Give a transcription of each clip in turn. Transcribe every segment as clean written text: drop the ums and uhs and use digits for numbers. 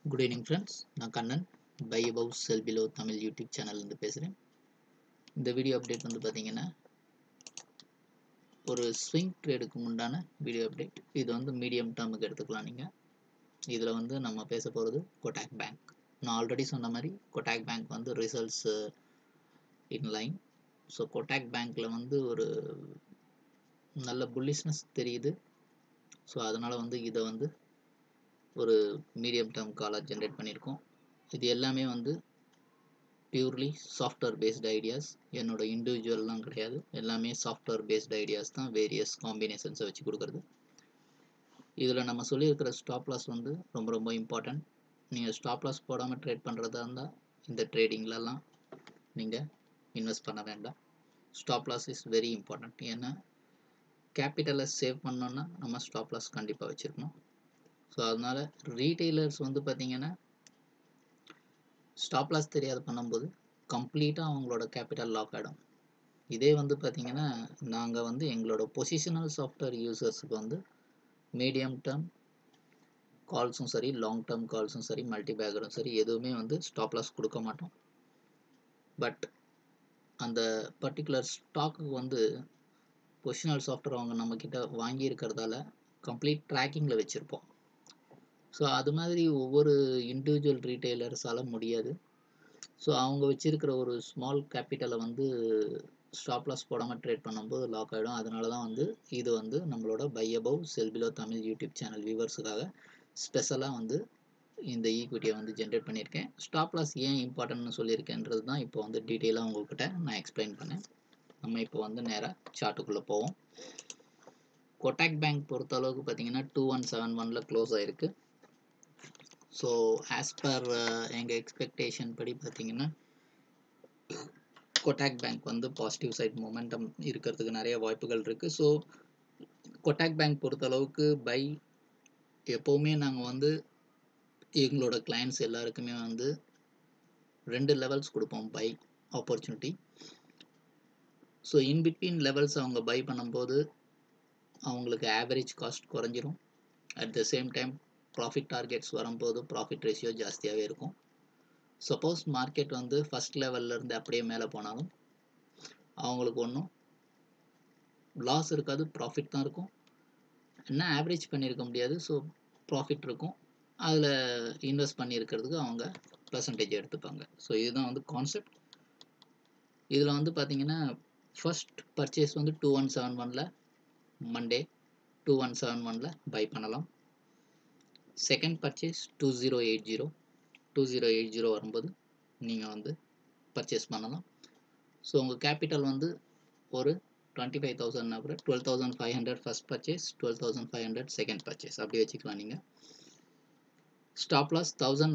Good evening friends. நான் Kannan buy above sell below Tamil YouTube சேனல்ல இருந்து பேசுறேன். இந்த வீடியோ அப்டேட் வந்து பாத்தீங்கன்னா ஒரு ஸ்விங் ட்ரேடுக்கு உண்டான வீடியோ அப்டேட். இது வந்து மீடியம் டர்முக்கு எடுத்துக்கலாம் நீங்க. இதுல வந்து நம்ம பேச போறது Kotak Bank. நான் ஆல்ரெடி சொன்ன மாதிரி Kotak Bank வந்து results in line. So Kotak Bankல வந்து ஒரு நல்ல புல்லிஷ்னஸ் தெரியுது. ஸோ அதனால வந்து இதை வந்து ஒரு மீடியம் டேர்ம் காலாக ஜென்ரேட் பண்ணியிருக்கோம். இது எல்லாமே வந்து பியூர்லி சாஃப்ட்வேர் பேஸ்ட் ஐடியாஸ், என்னோட இண்டிவிஜுவல்லாம் கிடையாது. எல்லாமே சாஃப்ட்வேர் பேஸ்ட் ஐடியாஸ் தான், வேரியஸ் காம்பினேஷன்ஸை வச்சு கொடுக்குறது. இதில் நம்ம சொல்லியிருக்கிற ஸ்டாப் லாஸ் வந்து ரொம்ப ரொம்ப இம்பார்ட்டன்ட். நீங்கள் ஸ்டாப் லாஸ் போடாமல் ட்ரேட் பண்ணுறதா இருந்தால் இந்த ட்ரேடிங்லலாம் நீங்கள் இன்வெஸ்ட் பண்ண வேண்டாம். Stop loss is very important. ஏன்னா கேபிட்டலை சேவ் பண்ணோன்னா நம்ம ஸ்டாப் லாஸ் கண்டிப்பாக வச்சுருக்கணும். ஸோ அதனால் ரீட்டெய்லர்ஸ் வந்து பார்த்திங்கன்னா ஸ்டாப் லாஸ் தெரியாது பண்ணும்போது கம்ப்ளீட்டாக அவங்களோட கேபிட்டல் லாக் ஆகிடும். இதே வந்து பார்த்திங்கன்னா நாங்கள் வந்து எங்களோட பொசிஷனல் சாஃப்ட்வேர் யூசர்ஸுக்கு வந்து மீடியம் டேர்ம் கால்ஸும் சரி, லாங் டேர்ம் கால்ஸும் சரி, மல்டி பேக்கரும் சரி, எதுவுமே வந்து ஸ்டாப் லாஸ் கொடுக்க மாட்டோம். பட் அந்த பர்டிகுலர் ஸ்டாக்குக்கு வந்து பொசிஷனல் சாஃப்ட்வேர் அவங்க நம்மக்கிட்ட வாங்கியிருக்கிறதால கம்ப்ளீட் ட்ராக்கிங்கில் வச்சுருப்போம். ஸோ அது மாதிரி ஒவ்வொரு இண்டிவிஜுவல் ரீட்டெய்லர்ஸால் முடியாது. ஸோ அவங்க வச்சுருக்கிற ஒரு ஸ்மால் கேபிட்டலை வந்து ஸ்டாப் லாஸ் போடாமல் ட்ரேட் பண்ணும்போது லாக் ஆகிடும். அதனால தான் வந்து இது வந்து நம்மளோட buy above sell below Tamil YouTube channel வியூவர்ஸுக்காக ஸ்பெஷலாக வந்து இந்த ஈக்விட்டியை வந்து ஜென்ரேட் பண்ணியிருக்கேன். ஸ்டாப் லாஸ் ஏன் இம்பார்ட்டன்ட்னு சொல்லியிருக்கேன்றது தான் இப்போ வந்து டீட்டெயிலாக உங்கள்கிட்ட நான் எக்ஸ்பிளைன் பண்ணேன். நம்ம இப்போ வந்து நேராக சார்ட்டுக்குள்ளே போவோம். கொட்டாக் பேங்க் பொறுத்த அளவுக்கு பார்த்தீங்கன்னா 2171 க்ளோஸ் ஆகிருக்கு. ஸோ ஆஸ் பர் எங்கள் எக்ஸ்பெக்டேஷன் படி பார்த்தீங்கன்னா கொட்டாக் பேங்க் வந்து பாசிட்டிவ் சைட் மொமெண்டம் இருக்கிறதுக்கு நிறைய வாய்ப்புகள் இருக்குது. ஸோ கொட்டாக் பேங்க் பொறுத்தளவுக்கு பை எப்போவுமே நாங்கள் வந்து எங்களோட கிளைண்ட்ஸ் எல்லாருக்குமே வந்து 2 லெவல்ஸ் கொடுப்போம் buy opportunity. So in between levels அவங்க பை பண்ணும்போது அவங்களுக்கு ஆவரேஜ் காஸ்ட் குறைஞ்சிரும். At the same time profit targets வரும்போது ப்ராஃபிட் ரேஷியோ ஜாஸ்தியாகவே இருக்கும். சப்போஸ் மார்க்கெட் வந்து ஃபஸ்ட் லெவல்லேருந்து அப்படியே மேலே போனாலும் அவங்களுக்கு ஒன்றும் லாஸ் இருக்காது, ப்ராஃபிட் தான் இருக்கும். என்ன ஆவரேஜ் பண்ணியிருக்க முடியாது. ஸோ ப்ராஃபிட் இருக்கும். அதில் இன்வெஸ்ட் பண்ணியிருக்கிறதுக்கு அவங்க பர்சன்டேஜ் எடுத்துப்பாங்க. ஸோ இதுதான் வந்து கான்செப்ட். இதில் வந்து பார்த்தீங்கன்னா ஃபர்ஸ்ட் பர்ச்சேஸ் வந்து 2171 மண்டே 2171 பை பண்ணலாம். செகண்ட் பர்ச்சேஸ் 2080 வரும்போது நீங்கள் வந்து பர்ச்சேஸ் பண்ணலாம். ஸோ உங்கள் கேபிட்டல் வந்து ஒரு 25,000 கூட 12,500 ஃபர்ஸ்ட் பர்ச்சேஸ், 12,500 செகண்ட் பர்ச்சேஸ் அப்படி வச்சுக்கலாம். நீங்கள் ஸ்டாப் லாஸ்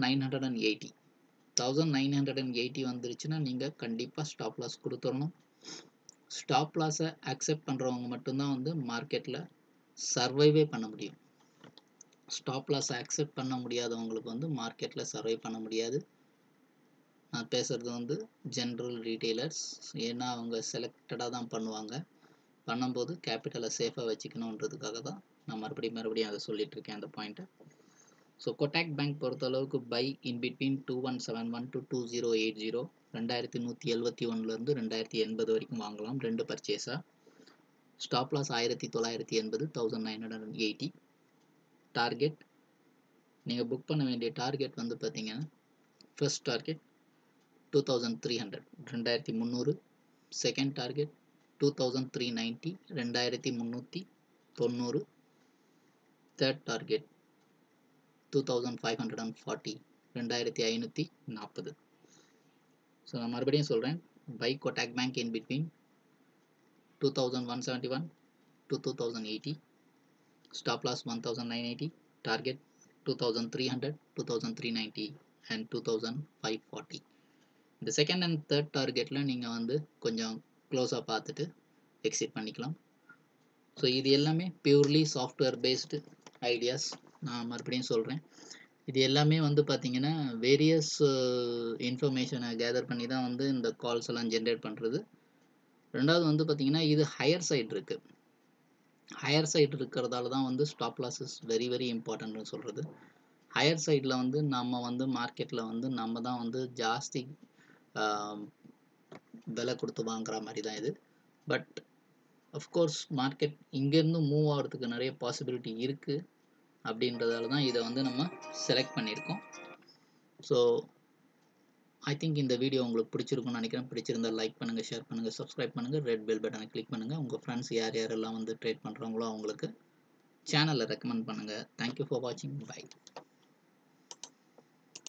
1980 வந்துருச்சுன்னா நீங்கள் கண்டிப்பாக ஸ்டாப் லாஸ் கொடுத்துடணும். ஸ்டாப் லாஸை அக்செப்ட் பண்ணுறவங்க மட்டும்தான் வந்து மார்க்கெட்டில் சர்வைவே பண்ண முடியும். ஸ்டாப் லாஸை அக்செப்ட் பண்ண முடியாதவங்களுக்கு வந்து மார்க்கெட்டில் சர்வை பண்ண முடியாது. நான் பேசுகிறது வந்து ஜென்ரல் ரீட்டெய்லர்ஸ். ஏன்னா அவங்க செலக்டடாக தான் பண்ணுவாங்க. பண்ணும்போது கேபிட்டலை சேஃபாக வச்சுக்கணுன்றதுக்காக தான் நான் மறுபடியும் அதை சொல்லிகிட்ருக்கேன் அந்த பாயிண்ட்டை. ஸோ கொட்டாக் பேங்க் பொறுத்தளவுக்கு பை இன் பிட்வீன் 2171 to 2080 2171 2080 வரைக்கும் வாங்கலாம் 2 பர்ச்சேஸாக. Stop loss 1980 1980. டார்கெட் நீங்கள் புக் பண்ண வேண்டிய டார்கெட் வந்து பார்த்தீங்கன்னா first target 2300 2300, second target 2390 2390, third target 2540 2540. So நான் மறுபடியும் சொல்கிறேன், buy Kotak bank in between 2171 to 2080, stop loss 1980, target 2300 2390 and 2540. இந்த செகண்ட் அண்ட் தேர்ட் டார்கெட்டில் நீங்கள் வந்து கொஞ்சம் க்ளோஸாக பார்த்துட்டு எக்ஸிட் பண்ணிக்கலாம். ஸோ இது எல்லாமே பியூர்லி சாஃப்ட்வேர் பேஸ்டு ஐடியாஸ். நான் மறுபடியும் சொல்கிறேன், இது எல்லாமே வந்து பார்த்திங்கன்னா வேரியஸ் இன்ஃபர்மேஷனை கேதர் பண்ணி தான் வந்து இந்த கால்ஸ் எல்லாம் ஜென்ரேட் பண்ணுறது. ரெண்டாவது வந்து பார்த்திங்கன்னா இது ஹையர் சைடு இருக்குது. ஹையர் சைடு இருக்கிறதால தான் வந்து stop loss is very very இம்பார்ட்டன்ட்னு சொல்கிறது. ஹையர் சைடில் வந்து நம்ம வந்து மார்க்கெட்டில் வந்து நம்ம தான் வந்து ஜாஸ்தி விலை கொடுத்து வாங்குற மாதிரி தான் இது. பட் அஃப்கோர்ஸ் மார்க்கெட் இங்கேருந்து மூவ் ஆகிறதுக்கு நிறைய பாசிபிலிட்டி இருக்குது. அப்படின்றதால தான் இதை வந்து நம்ம செலக்ட் பண்ணியிருக்கோம். ஸோ ஐ திங்க் இந்த வீடியோ உங்களுக்கு பிடிச்சிருக்கும்னு நினைக்கிறேன். பிடிச்சிருந்தால் லைக் பண்ணுங்கள், ஷேர் பண்ணுங்கள், சப்ஸ்கிரைப் பண்ணுங்கள், ரெட் பெல் பட்டனை கிளிக் பண்ணுங்கள். உங்கள் ஃப்ரெண்ட்ஸ் யாரெல்லாம் வந்து ட்ரேட் பண்ணுறாங்களோ அவங்களுக்கு சேனலை ரெக்கமெண்ட் பண்ணுங்கள். தேங்க்யூ ஃபார் வாட்சிங். பை.